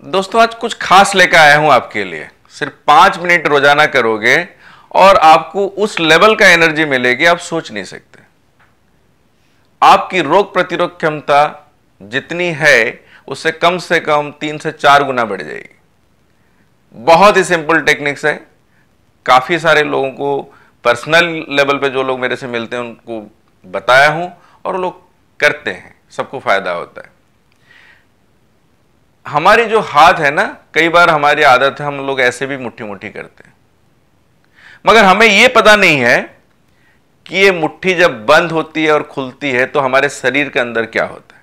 दोस्तों आज कुछ खास लेकर आया हूं आपके लिए। सिर्फ 5 मिनट रोजाना करोगे और आपको उस लेवल का एनर्जी मिलेगी आप सोच नहीं सकते। आपकी रोग प्रतिरोध क्षमता जितनी है उससे कम से कम 3 से 4 गुना बढ़ जाएगी। बहुत ही सिंपल टेक्निक्स है। काफी सारे लोगों को पर्सनल लेवल पे जो लोग मेरे से मिलते हैं उनको बताया हूं और लोग करते हैं, सबको फायदा होता है। हमारी जो हाथ है ना, कई बार हमारी आदत है हम लोग ऐसे भी मुट्ठी मुट्ठी करते हैं, मगर हमें यह पता नहीं है कि ये मुट्ठी जब बंद होती है और खुलती है तो हमारे शरीर के अंदर क्या होता है।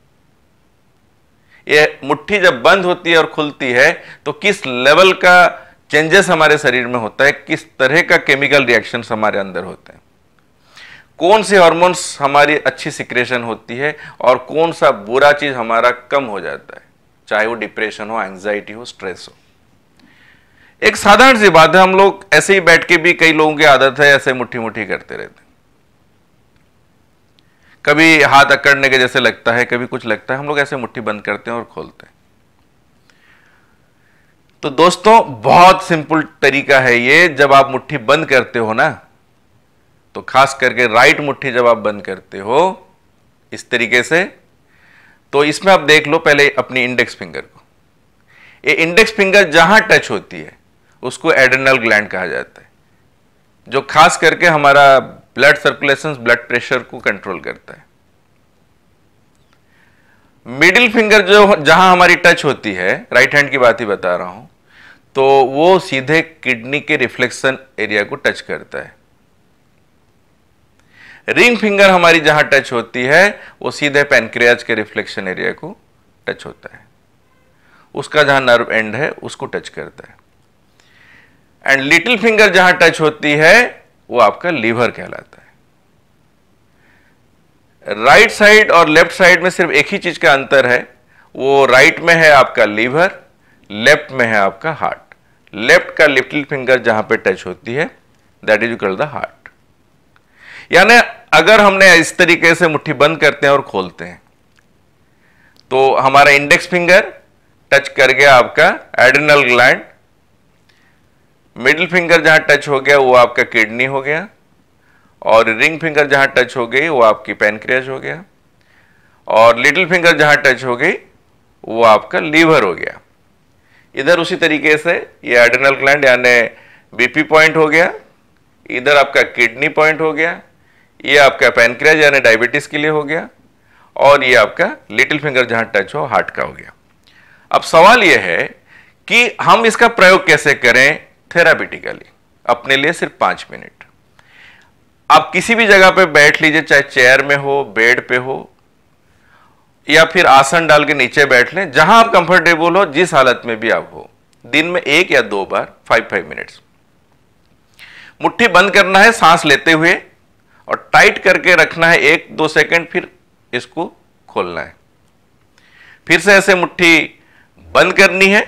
ये मुट्ठी जब बंद होती है और खुलती है तो किस लेवल का चेंजेस हमारे शरीर में होता है, किस तरह का केमिकल रिएक्शंस हमारे अंदर होते हैं, कौन से हार्मोन्स हमारी अच्छी सिक्रेशन होती है और कौन सा बुरा चीज हमारा कम हो जाता है, चाहे वो डिप्रेशन हो, एंजाइटी हो, स्ट्रेस हो। एक साधारण सी बात है, हम लोग ऐसे ही बैठ के भी कई लोगों की आदत है ऐसे मुट्ठी मुट्ठी करते रहते हैं। कभी हाथ अकड़ने के जैसे लगता है, कभी कुछ लगता है, हम लोग ऐसे मुट्ठी बंद करते हैं और खोलते हैं। तो दोस्तों बहुत सिंपल तरीका है ये। जब आप मुट्ठी बंद करते हो ना, तो खास करके राइट मुट्ठी जब आप बंद करते हो इस तरीके से, तो इसमें आप देख लो पहले अपनी इंडेक्स फिंगर को। ये इंडेक्स फिंगर जहां टच होती है उसको एड्रेनल ग्लैंड कहा जाता है, जो खास करके हमारा ब्लड सर्कुलेशन, ब्लड प्रेशर को कंट्रोल करता है। मिडिल फिंगर जो जहां हमारी टच होती है, राइट हैंड की बात ही बता रहा हूं, तो वो सीधे किडनी के रिफ्लेक्शन एरिया को टच करता है। रिंग फिंगर हमारी जहां टच होती है वो सीधे पैनक्रियाज के रिफ्लेक्शन एरिया को टच होता है, उसका जहां नर्व एंड है उसको टच करता है। एंड लिटिल फिंगर जहां टच होती है वो आपका लीवर कहलाता है। राइट साइड और लेफ्ट साइड में सिर्फ एक ही चीज का अंतर है, वो राइट में है आपका लीवर, लेफ्ट में है आपका हार्ट। लेफ्ट का लिटिल फिंगर जहां पे टच होती है that is called the heart. यानी अगर हमने इस तरीके से मुट्ठी बंद करते हैं और खोलते हैं तो हमारा इंडेक्स फिंगर टच कर गया आपका एड्रेनल ग्लैंड, मिडिल फिंगर जहां टच हो गया वो आपका किडनी हो गया, और रिंग फिंगर जहां टच हो गई वो आपकी पैनक्रियाज हो गया, और लिटिल फिंगर जहां टच हो गई वो आपका लीवर हो गया। इधर उसी तरीके से ये एड्रेनल ग्लैंड यानी बीपी पॉइंट हो गया, इधर आपका किडनी पॉइंट हो गया, ये आपका पैनक्रियाज यानी डायबिटीज के लिए हो गया, और ये आपका लिटिल फिंगर जहां टच हो हार्ट का हो गया। अब सवाल यह है कि हम इसका प्रयोग कैसे करें थेरापिटिकली, अपने लिए सिर्फ 5 मिनट। आप किसी भी जगह पे बैठ लीजिए, चाहे चेयर में हो, बेड पे हो, या फिर आसन डाल के नीचे बैठ लें, जहां आप कंफर्टेबल हो, जिस हालत में भी आप हो। दिन में 1 या 2 बार 5 मिनट्स मुट्ठी बंद करना है सांस लेते हुए, और टाइट करके रखना है 1-2 सेकंड, फिर इसको खोलना है। फिर से ऐसे मुट्ठी बंद करनी है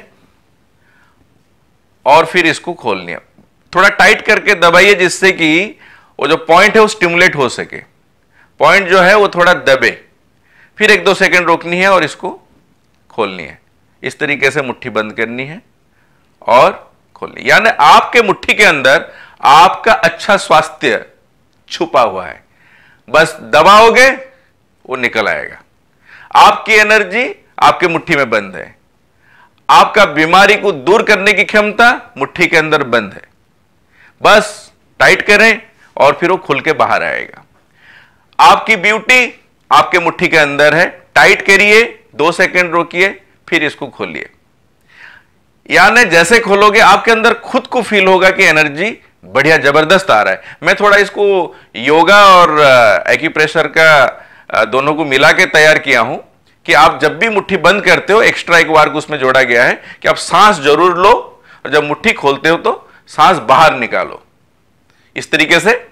और फिर इसको खोलनी है। थोड़ा टाइट करके दबाइए जिससे कि वो जो पॉइंट है वो स्टिमुलेट हो सके, पॉइंट जो है वो थोड़ा दबे। फिर 1-2 सेकंड रोकनी है और इसको खोलनी है। इस तरीके से मुट्ठी बंद करनी है और खोलनी, यानी आपके मुट्ठी के अंदर आपका अच्छा स्वास्थ्य छुपा हुआ है। बस दबाओगे वो निकल आएगा। आपकी एनर्जी आपके मुट्ठी में बंद है, आपका बीमारी को दूर करने की क्षमता मुट्ठी के अंदर बंद है। बस टाइट करें और फिर वो खुल के बाहर आएगा। आपकी ब्यूटी आपके मुट्ठी के अंदर है। टाइट करिए, 2 सेकंड रोकिए, फिर इसको खोलिए। यानी जैसे खोलोगे आपके अंदर खुद को फील होगा कि एनर्जी बढ़िया जबरदस्त आ रहा है। मैं थोड़ा इसको योगा और एक्यूप्रेशर का दोनों को मिला के तैयार किया हूं कि आप जब भी मुट्ठी बंद करते हो, एक्स्ट्रा एक वार को उसमें जोड़ा गया है कि आप सांस जरूर लो, और जब मुट्ठी खोलते हो तो सांस बाहर निकालो। इस तरीके से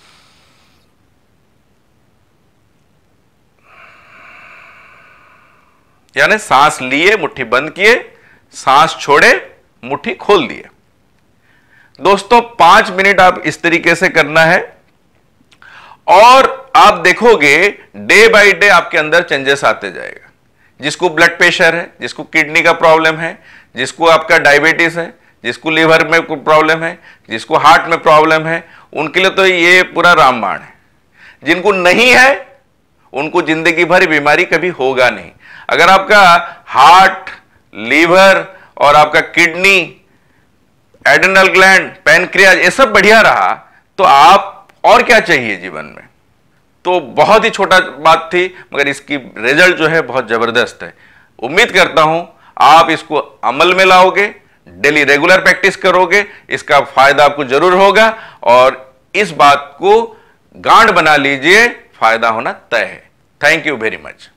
यानी सांस लिए, मुट्ठी बंद किए, सांस छोड़े, मुट्ठी खोल दिए। दोस्तों 5 मिनट आप इस तरीके से करना है और आप देखोगे डे बाय डे आपके अंदर चेंजेस आते जाएगा। जिसको ब्लड प्रेशर है, जिसको किडनी का प्रॉब्लम है, जिसको आपका डायबिटीज है, जिसको लीवर में प्रॉब्लम है, जिसको हार्ट में प्रॉब्लम है, उनके लिए तो ये पूरा रामबाण है। जिनको नहीं है उनको जिंदगी भर बीमारी कभी होगा नहीं। अगर आपका हार्ट, लीवर और आपका किडनी, एड्रेनल ग्लैंड, पैनक्रियाज ये सब बढ़िया रहा तो आप और क्या चाहिए जीवन में। तो बहुत ही छोटा बात थी, मगर इसकी रिजल्ट जो है बहुत जबरदस्त है। उम्मीद करता हूं आप इसको अमल में लाओगे, डेली रेगुलर प्रैक्टिस करोगे, इसका फायदा आपको जरूर होगा। और इस बात को गांठ बना लीजिए, फायदा होना तय है। Thank you very much.